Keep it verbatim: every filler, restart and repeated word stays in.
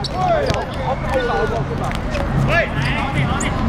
哎，好高啊！好高啊！是吧？喂，好你好你。